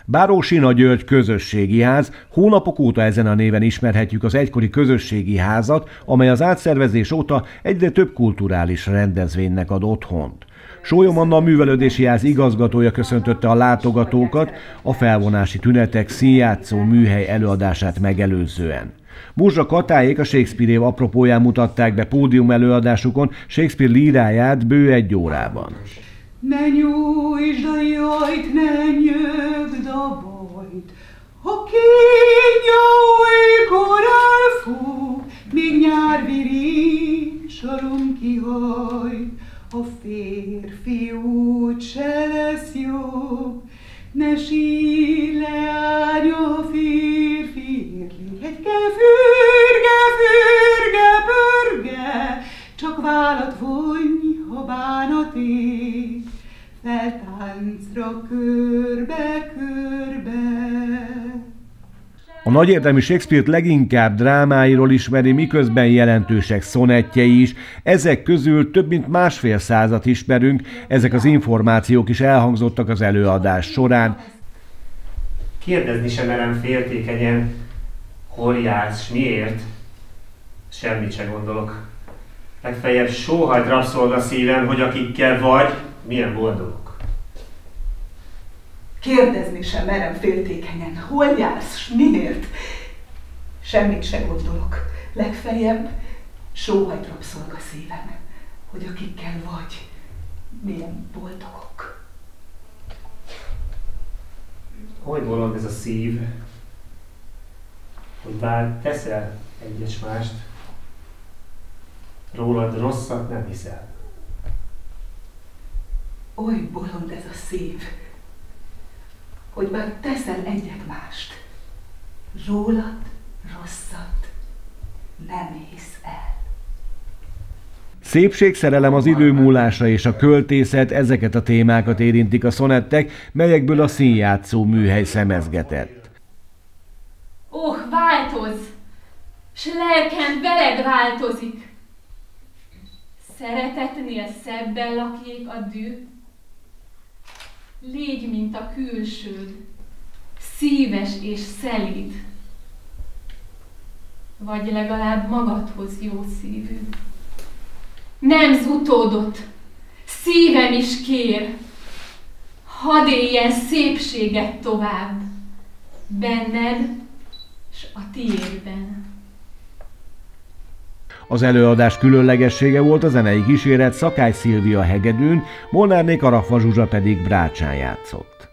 Báró-Sina György Közösségi Ház, hónapok óta ezen a néven ismerhetjük az egykori közösségi házat, amely az átszervezés óta egyre több kulturális rendezvénynek ad otthont. Sólyom Anna, a művelődési ház igazgatója köszöntötte a látogatókat a felvonási tünetek színjátszó műhely előadását megelőzően. Buzsa Katályék a Shakespeare év apropóján mutatták be pódium előadásukon Shakespeare líráját bő 1 órában. Ne nyújtsd a jajt, ne nyögd a bajt, ha kínja olykor elfog, míg nyár viríg soron kihajt, a férfi úgyse lesz jobb. Ne sírj, leány, a férfiért légyke fürge, fürge, pörge, csak vállat vonj, ha bánat ég, feltáncra körbe, körbe. A nagyérdemű Shakespeare-t leginkább drámáiról ismeri, miközben jelentősek szonettjei is. Ezek közül több mint 1,5 ismerünk, ezek az információk is elhangzottak az előadás során. Kérdezni sem merem féltékenyen, hol jársz, miért? Semmit se gondolok. Legfeljebb sóhajt rabszolga szívem, hogy akikkel vagy, milyen boldogok. Kérdezni sem merem féltékenyen, hol jársz, s miért? Semmit se gondolok. Legfeljebb sóhajt rabszolga szívem, hogy akikkel vagy, milyen boldogok. Hogy bolond ez a szív, hogy bár teszel egyes mást, rólad rosszat nem hiszel. Oly bolond ez a szív, hogy bár teszel egyet mást, rólad rosszat nem hisz el. Szépség, szerelem, az idő múlása és a költészet, ezeket a témákat érintik a szonettek, melyekből a színjátszó műhely szemezgetett. Változz, s lelkend veled változik. Szeretetnél szebben lakjék a dű. Légy, mint a külsőd, szíves és szelíd, vagy legalább magadhoz jó szívű. Nemz utódot, szívem is kér, hadd éljen szépséget tovább, benned s a tiédben. Az előadás különlegessége volt a zenei kíséret, Szakály Szilvia hegedűn, Molnárné Karaffa Zsuzsa pedig brácsán játszott.